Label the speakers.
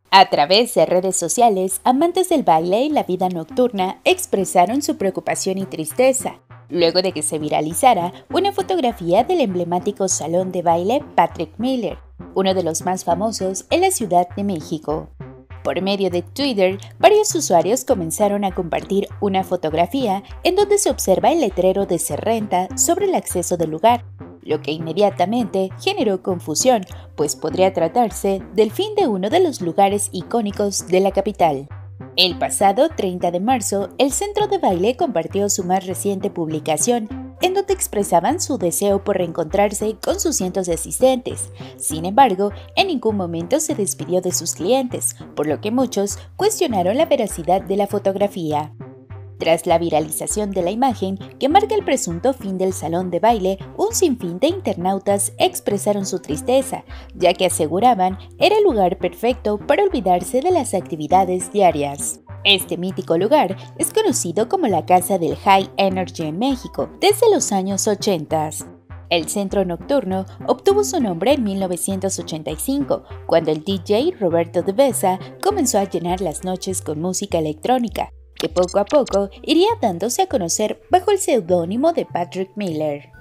Speaker 1: A través de redes sociales, amantes del baile y la vida nocturna expresaron su preocupación y tristeza, luego de que se viralizara una fotografía del emblemático salón de baile Patrick Miller, uno de los más famosos en la Ciudad de México. Por medio de Twitter, varios usuarios comenzaron a compartir una fotografía en donde se observa el letrero de Se Renta sobre el acceso del lugar, lo que inmediatamente generó confusión, pues podría tratarse del fin de uno de los lugares icónicos de la capital. El pasado 30 de marzo, el centro de baile compartió su más reciente publicación, en donde expresaban su deseo por reencontrarse con sus cientos de asistentes. Sin embargo, en ningún momento se despidió de sus clientes, por lo que muchos cuestionaron la veracidad de la fotografía. Tras la viralización de la imagen que marca el presunto fin del salón de baile, un sinfín de internautas expresaron su tristeza, ya que aseguraban era el lugar perfecto para olvidarse de las actividades diarias. Este mítico lugar es conocido como la Casa del High Energy en México desde los años 80. El centro nocturno obtuvo su nombre en 1985, cuando el DJ Roberto de Besa comenzó a llenar las noches con música electrónica, que poco a poco iría dándose a conocer bajo el seudónimo de Patrick Miller.